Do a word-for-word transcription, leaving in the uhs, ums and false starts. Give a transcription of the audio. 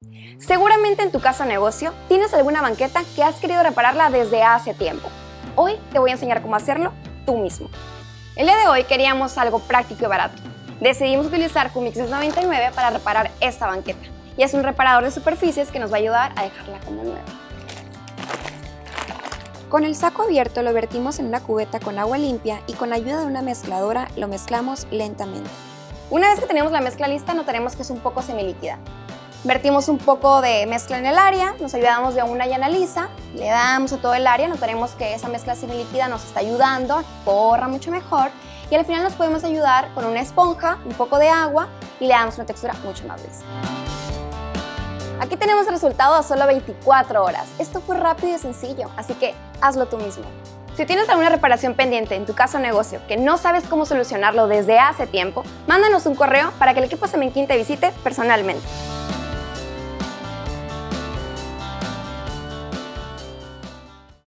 Seguramente en tu casa o negocio tienes alguna banqueta que has querido repararla desde hace tiempo. Hoy te voy a enseñar cómo hacerlo tú mismo. El día de hoy queríamos algo práctico y barato. Decidimos utilizar Cumixes noventa y nueve para reparar esta banqueta. Y es un reparador de superficies que nos va a ayudar a dejarla como nueva. Con el saco abierto lo vertimos en una cubeta con agua limpia y con ayuda de una mezcladora lo mezclamos lentamente. Una vez que tenemos la mezcla lista, notaremos que es un poco semilíquida. Vertimos un poco de mezcla en el área, nos ayudamos de una llana lisa, le damos a todo el área, notaremos que esa mezcla semilíquida nos está ayudando a que corra mucho mejor y al final nos podemos ayudar con una esponja, un poco de agua y le damos una textura mucho más lisa. Aquí tenemos el resultado a solo veinticuatro horas. Esto fue rápido y sencillo, así que hazlo tú mismo. Si tienes alguna reparación pendiente en tu casa o negocio que no sabes cómo solucionarlo desde hace tiempo, mándanos un correo para que el equipo Semenquín te visite personalmente.